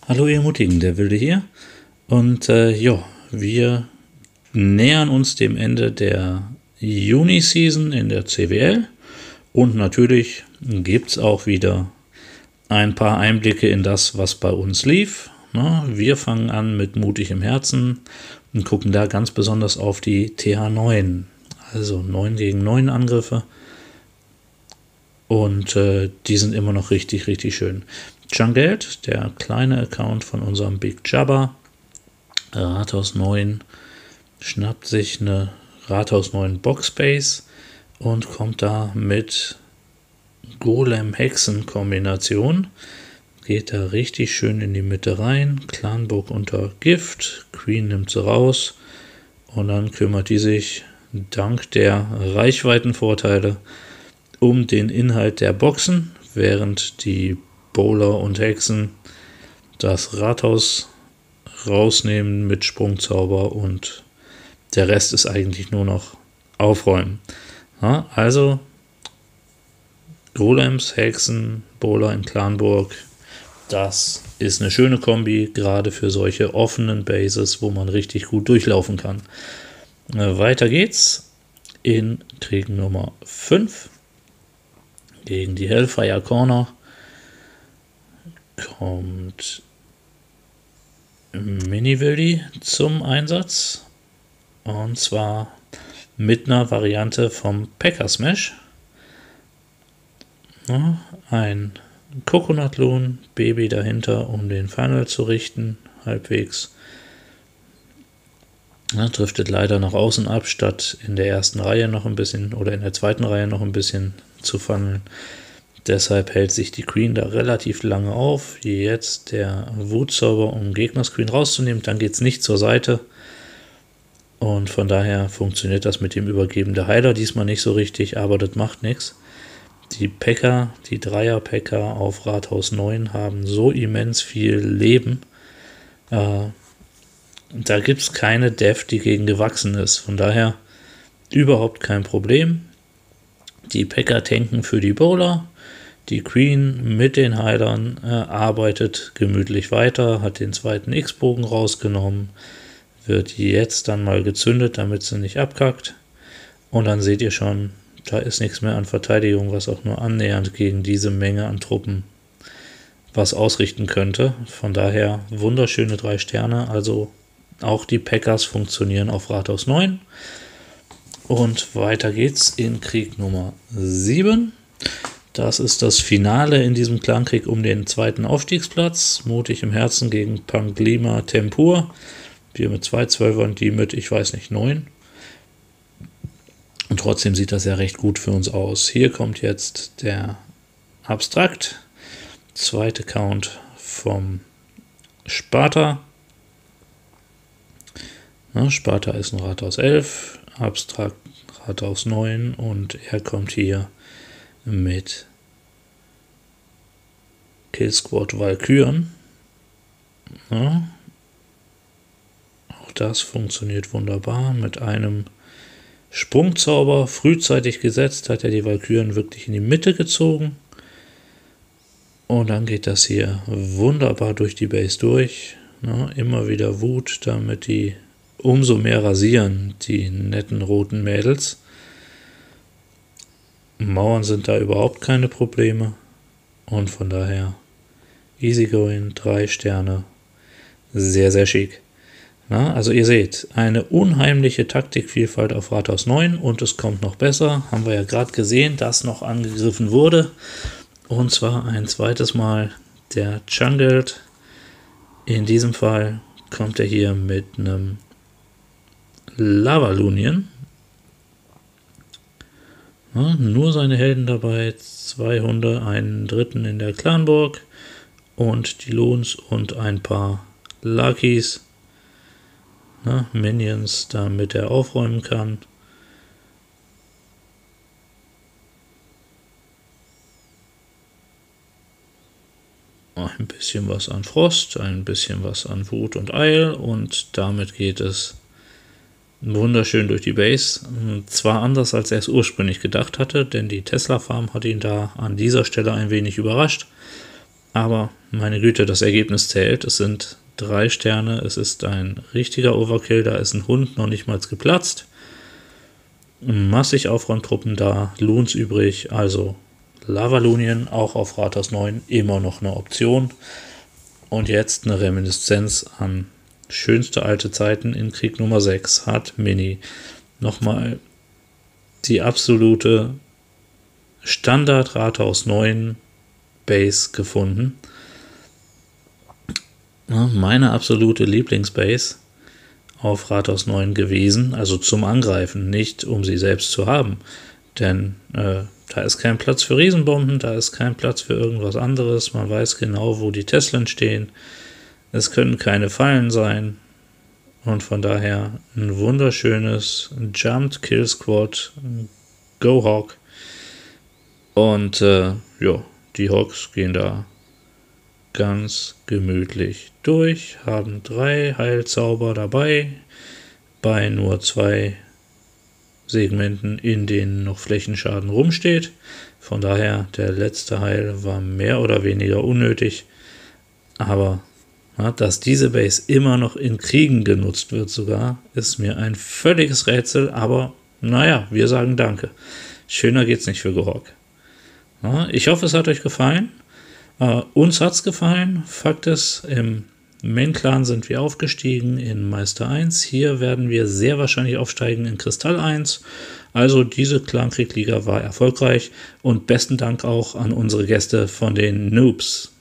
Hallo ihr Mutigen, der Wilde hier. Und wir nähern uns dem Ende der Juni-Season in der CWL. Und natürlich gibt es auch wieder ein paar Einblicke in das, was bei uns lief. Wir fangen an mit Mutig im Herzen und gucken da ganz besonders auf die TH9. Also 9 gegen 9 Angriffe. Und die sind immer noch richtig, richtig schön. Jungeld, der kleine Account von unserem Big Jabba, Rathaus 9, schnappt sich eine Rathaus 9 Boxbase und kommt da mit Golem-Hexen-Kombination. Geht da richtig schön in die Mitte rein. Clanburg unter Gift, Queen nimmt sie raus und dann kümmert die sich dank der Reichweitenvorteile um den Inhalt der Boxen, während die Bowler und Hexen das Rathaus rausnehmen mit Sprungzauber und der Rest ist eigentlich nur noch aufräumen. Ja, also Golems, Hexen, Bowler in Clanburg, das ist eine schöne Kombi, gerade für solche offenen Bases, wo man richtig gut durchlaufen kann. Weiter geht's in Krieg Nummer 5 gegen die Hellfire Corner. Kommt Mini-Wildi zum Einsatz und zwar mit einer Variante vom Packer Smash. Ein Coconut Loon, Baby dahinter, um den Final zu richten, halbwegs. Driftet leider nach außen ab, statt in der ersten Reihe noch ein bisschen oder in der zweiten Reihe noch ein bisschen zu funneln. Deshalb hält sich die Queen da relativ lange auf. Jetzt der Wutzauber, um Gegners Queen rauszunehmen. Dann geht es nicht zur Seite. Und von daher funktioniert das mit dem Übergeben der Heiler diesmal nicht so richtig, aber das macht nichts. Die Packer, die Dreier-Packer auf Rathaus 9 haben so immens viel Leben. Da gibt es keine Dev, die gegen gewachsen ist. Von daher überhaupt kein Problem. Die Packer tanken für die Bowler. Die Queen mit den Heilern arbeitet gemütlich weiter, hat den zweiten X-Bogen rausgenommen, wird jetzt dann mal gezündet, damit sie nicht abkackt. Und dann seht ihr schon, da ist nichts mehr an Verteidigung, was auch nur annähernd gegen diese Menge an Truppen was ausrichten könnte. Von daher wunderschöne 3 Sterne, also auch die Packers funktionieren auf Rathaus 9. Und weiter geht's in Krieg Nummer 7. Das ist das Finale in diesem Clankrieg um den zweiten Aufstiegsplatz. Mutig im Herzen gegen Panglima Tempur. Wir mit 2 Zwölfern, die mit, ich weiß nicht, 9. Und trotzdem sieht das ja recht gut für uns aus. Hier kommt jetzt der Abstrakt. Zweite Count vom Sparta. Sparta ist ein Rathaus 11, Abstrakt Rathaus 9 und er kommt hier mit Kill Squad Valkyren. Auch das funktioniert wunderbar. Mit einem Sprungzauber frühzeitig gesetzt hat er die Valkyren wirklich in die Mitte gezogen. Und dann geht das hier wunderbar durch die Base durch. Immer wieder Wut, damit die umso mehr rasieren, die netten roten Mädels. Mauern sind da überhaupt keine Probleme und von daher easygoing, 3 Sterne, sehr, sehr schick. Also ihr seht, eine unheimliche Taktikvielfalt auf Rathaus 9 und es kommt noch besser, haben wir ja gerade gesehen, dass noch angegriffen wurde und zwar ein zweites Mal der Jungeld. In diesem Fall kommt er hier mit einem Lavalunien. Nur seine Helden dabei, 2 Hunde, einen dritten in der Clanburg und die Loons und ein paar Luckies, Minions, damit er aufräumen kann. Ein bisschen was an Frost, ein bisschen was an Wut und Eil und damit geht es wunderschön durch die Base. Zwar anders, als er es ursprünglich gedacht hatte, denn die Tesla Farm hat ihn da an dieser Stelle ein wenig überrascht. Aber meine Güte, das Ergebnis zählt. Es sind 3 Sterne, es ist ein richtiger Overkill, da ist ein Hund noch nicht mal geplatzt. Massig Aufräumtruppen da, Loons übrig, also Lavalunien auch auf Rathaus 9 immer noch eine Option. Und jetzt eine Reminiszenz an schönste alte Zeiten in Krieg Nummer 6 hat Mini nochmal die absolute Standard Rathaus 9 Base gefunden. Meine absolute Lieblingsbase auf Rathaus 9 gewesen, also zum Angreifen, nicht um sie selbst zu haben, denn da ist kein Platz für Riesenbomben, da ist kein Platz für irgendwas anderes, man weiß genau, wo die Teslen stehen, es können keine Fallen sein und von daher ein wunderschönes Jumped Kill Squad, Go Hawk und die Hawks gehen da ganz gemütlich durch, haben 3 Heilzauber dabei, bei nur 2 Segmenten, in denen noch Flächenschaden rumsteht. Von daher, der letzte Heil war mehr oder weniger unnötig, aber dass diese Base immer noch in Kriegen genutzt wird sogar, ist mir ein völliges Rätsel, aber naja, wir sagen Danke. Schöner geht's nicht für Gohawk. Ich hoffe, es hat euch gefallen. Uns hat's gefallen. Fakt ist, im Main-Clan sind wir aufgestiegen in Meister 1. Hier werden wir sehr wahrscheinlich aufsteigen in Kristall 1. Also diese Clankrieg-Liga war erfolgreich und besten Dank auch an unsere Gäste von den Noobs.